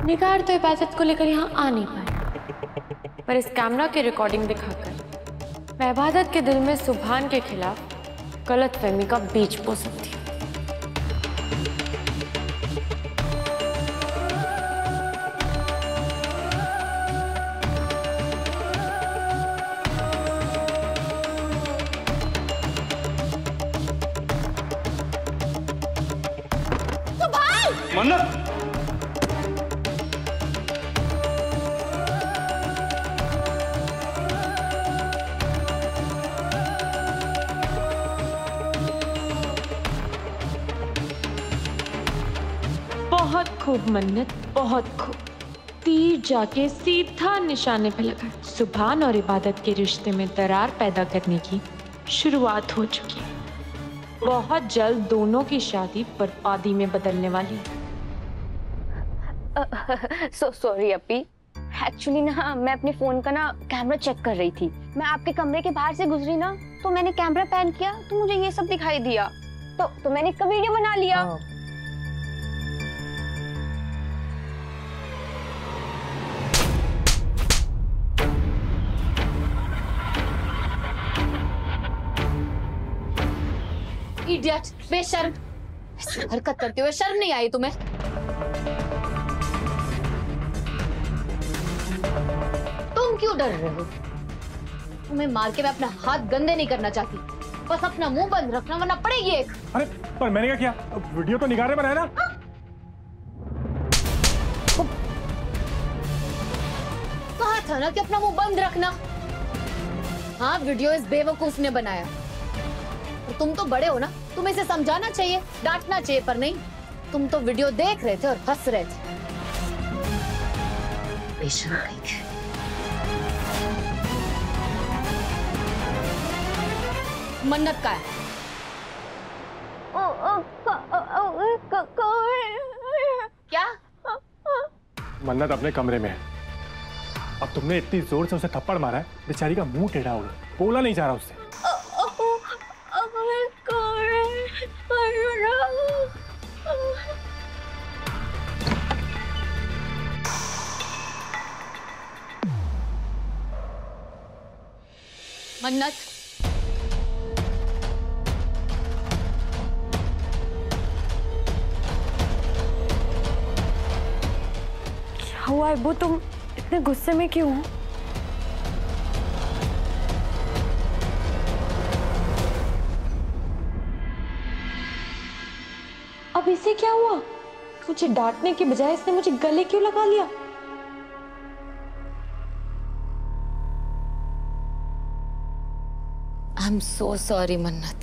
निगार तो इबादत को लेकर यहाँ आ नहीं पाए, पर इस कैमरा की रिकॉर्डिंग दिखाकर मैं इबादत के दिल में सुभान के खिलाफ गलतफहमी का बीज बो सकती हूँ। मन्नत, बहुत खूब मन्नत, बहुत खूब। तीर जाके सीधा निशाने पे लगा। सुभान और इबादत के रिश्ते में दरार पैदा करने की शुरुआत हो चुकी है। बहुत जल्द दोनों की शादी बर्बादी में बदलने वाली है। सॉरी अपी, एक्चुअली ना मैं अपने फोन का ना कैमरा चेक कर रही थी। मैं आपके कमरे के बाहर से गुजरी ना, तो मैंने कैमरा पैन किया तो मुझे ये सब दिखाई दिया, तो मैंने इसका वीडियो बना लिया। इडियट, बेशर्म, हरकत करते हुए शर्म नहीं आई तुम्हें? तुम क्यों डर रहे हो? तुम्हें मार के मैं अपना हाथ गंदे नहीं करना चाहती, बस अपना मुंह बंद रखना वरना पड़ेगी एक। अरे पर मैंने क्या किया? वीडियो तो निगारे पर है ना? कहा था ना कि अपना मुंह बंद रखना। हाँ, वीडियो इस बेवकूफ ने बनाया। तो तुम तो बड़े हो ना, तुम्हें इसे समझाना चाहिए, डांटना चाहिए, पर नहीं, तुम तो वीडियो देख रहे थे और हंस रहे थे। मन्नत का है? क्या? मन्नत अपने कमरे में है। अब तुमने इतनी जोर से उसे थप्पड़ मारा है, बेचारी का मुंह टेढ़ा हो गया, बोला नहीं जा रहा उससे। मन्नत, क्या हुआ अब्बू, तुम इतने गुस्से में क्यों हो? अब इसे क्या हुआ? मुझे डांटने के बजाय इसने मुझे गले क्यों लगा लिया? I am so sorry Mannat.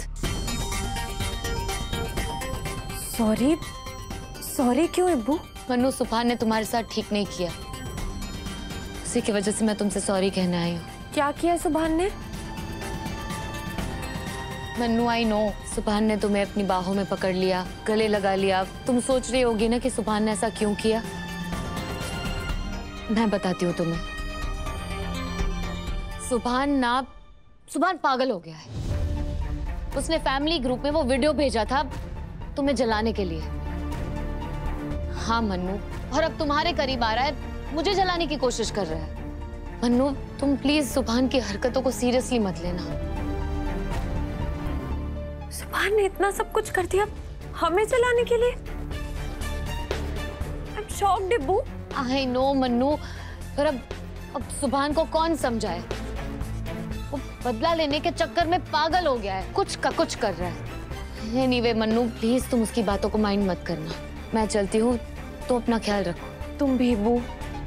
Sorry? Sorry क्यों अब्बू? मन्नू, सुभान ने तुम्हारे साथ ठीक नहीं किया, उसी की वजह से मैं तुमसे सॉरी कहने आई हूँ। क्या किया सुभान ने? मन्नू, आई नो, सुभान ने तुम्हें अपनी बाहों में पकड़ लिया, गले लगा लिया। तुम सोच रही होगी ना कि सुभान ने ऐसा क्यों किया। मैं बताती हूँ तुम्हें। सुभान पागल हो गया है। उसने फैमिली ग्रुप में वो वीडियो भेजा था तुम्हें जलाने के लिए। हाँ मन्नू, और अब तुम्हारे करीब आ रहा है, मुझे जलाने की कोशिश कर रहा है। मन्नू, तुम प्लीज सुभान की हरकतों को सीरियसली मत लेना। सुभान ने इतना सब कुछ कर दिया हमें जलाने के लिए? आई एम शॉक्ड अब्बू। आई नो मन्नू, पर अब सुभान को कौन समझाए? वो बदला लेने के चक्कर में पागल हो गया है, कुछ का कुछ कर रहा है। एनीवे मन्नू, प्लीज तुम उसकी बातों को माइंड मत करना। मैं चलती हूँ, तो अपना ख्याल रखो। तुम भी अब्बू।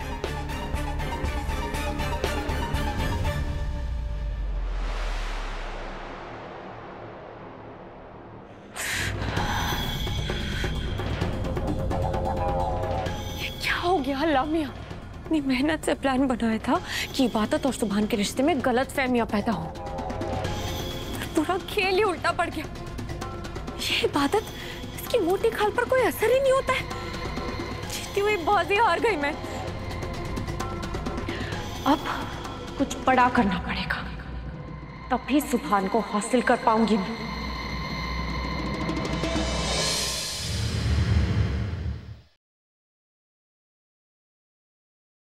क्या हो गया लामिया? इतनी मेहनत से प्लान बनाया था कि इबादत और सुभान के रिश्ते में गलतफहमियां पैदा हो, पूरा खेल ही उल्टा पड़ गया। ये इबादत, इसकी मोटी खाल पर कोई असर ही नहीं होता है। जीती हुई बाजी हार गई मैं। अब कुछ बड़ा करना पड़ेगा, तभी सुभान को हासिल कर पाऊंगी मैं।